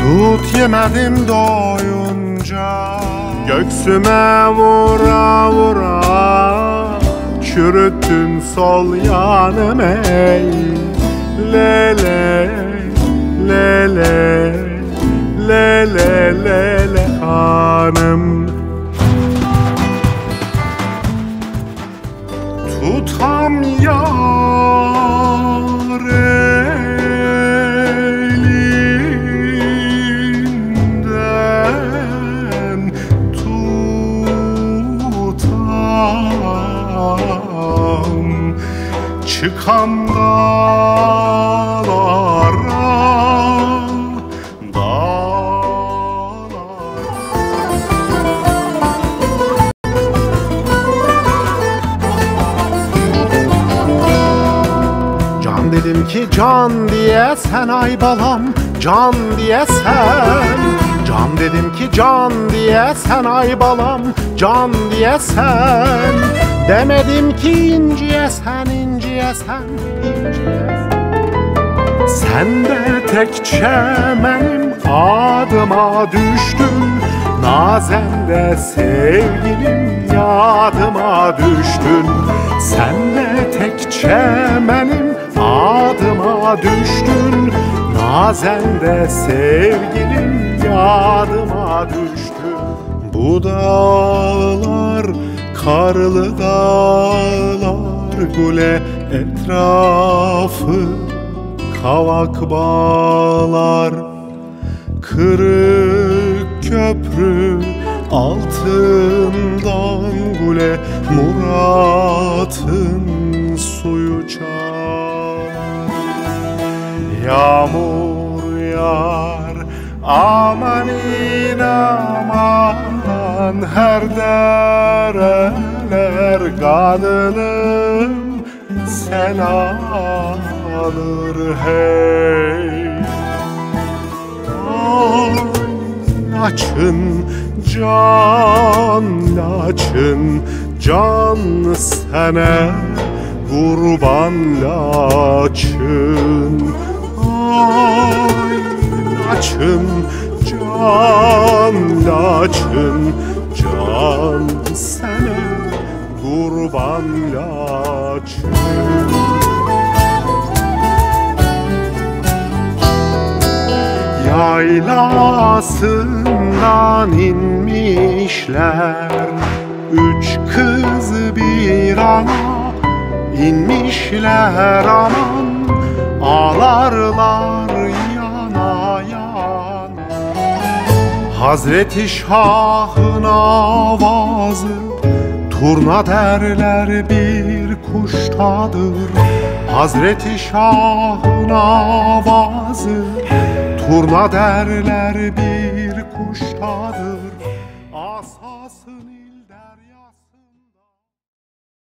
Dut yemedim doyunca, göksüme vura vura çürüttün sol yanım ey. Lele lele lele lele hanım. Tutam yar elinden, tutam çıkam dağlara, dedim ki can diye sen ay balam, can diye sen. Can dedim ki can diye sen ay balam, can diye sen. Demedim ki inciye sen, inciye sen, inciye sen. Sen de tek çemenim adıma düştün, nazen de sevgilim yadıma düştün. Sen de tek çemenim adıma düştün, nazen de sevgilim yadıma düştün. Bu dağlar karlı dağlar, güle etrafı kavak bağlar. Kırık köprü altından güle Murat'ın suyu çağlar. Yağmur yağar aman inaman, her dereler kadınım sel alır hey. Laçın can, laçın can sene kurban laçın. Ay laçın can, laçın can sene kurban laçın. Yaylasından inmişler üç kız bir ana, inmişler aman ağlarlar yana yana. Hazreti Şah'ın avazı turna derler bir kuştadır. Hazreti Şah'ın avazı turna derler bir kuştadır.